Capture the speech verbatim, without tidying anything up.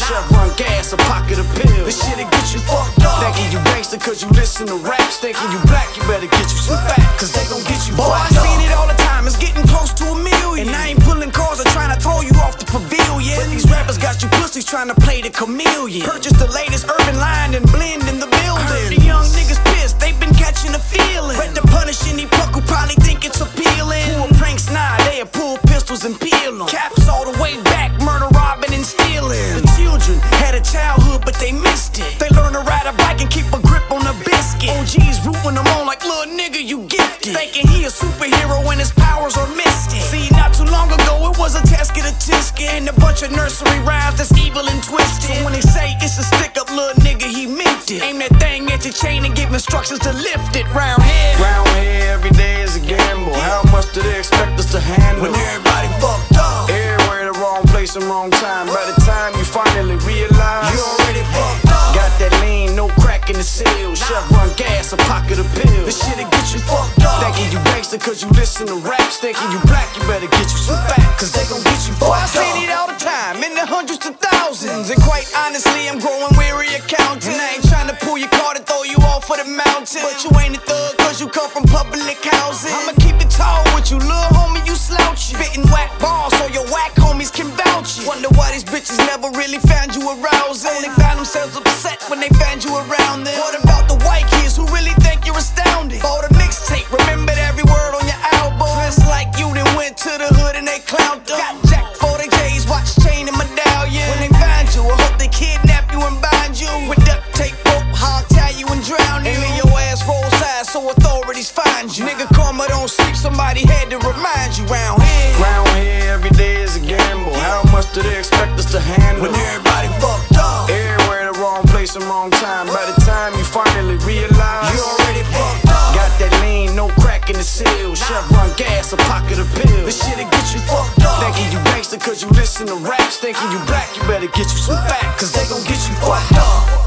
Chef run gas, a pocket of pills. This shit'll get you fucked up. Thinking you gangster cause you listen to raps. Thinking you black, you better get you some fat, cause they gon' get you fucked up. Boy, I seen it all the time, it's getting close to a million. And I ain't pulling cars or trying to throw you off the pavilion. But these rappers got you pussies trying to play the chameleon. Purchase the latest urban line and blend in the building. I heard the young niggas pissed, they been catching a feeling. Read the punish any puck who probably think it's appealing. Pull pranks, nah, they'll pull pistols and peel them. Caps all the way back, murder, robbing, and stealing. The children had a childhood, but they missed it. They learn to ride a bike and keep a grip on a biscuit. O G's rooting them on like, little nigga, you gifted. Thinking he a superhero when his powers are mystic. See, not too long ago, it was a Tesket, a Tisket, and a bunch of nursery rhymes that's evil and twisted. So when they say it's a stick-up, little nigga, he meant it. Aim that thing at your chain and give instructions to lift it. Round here, round here, every day is a gamble. How much do they expect us to handle? When everybody fucked up, everywhere in the wrong place and wrong time. By the time you finally realize, you already fucked up. Got that lean, no crack in the seal. Chef run gas, a pocket of pills. This shit'll get you fucked up. Thinking you gangster cause you listen to raps. Thinking you black, you better get you some fat, cause they gon' get you fucked up. Boy, I seen it all the time, in the hundreds to thousands. And quite honestly, I'm growing weary of counting. I ain't trying to pull your card and throw you off of the mountain, but you ain't a thug cause you come from public housing. I'ma keep it tall with you, little homie, you slouchy. Spitting whack balls so your whack homies can vouch you. Wonder why these bitches never really found you arousing. Only found themselves upset when they found you around them. What about the white kids who really think you're astounding? For the mixtape, remembered every word on your album. Dressed like you then went to the hood and they clowned them. Got jacked for the J's, watch chain and medallion. When they find you, I hope they kidnap you and bind you with duct tape, rope, hog tie you and drown you. And then your ass rolls side so authorities find you. Nigga, karma don't sleep, somebody had to remind you. Round here, round here, every day is a gamble. How much do they expect us to handle? When everybody fucked up, everywhere in the wrong place and wrong time. By the time you finally realize, you already fucked up. Got that lean, no crack in the seal. Chef run gas, a pocket of pills. This shit'll get you fucked up. Thinking you gangster cause you listen to raps. Thinking you black, you better get you some fat, cause they gon' get you fucked up.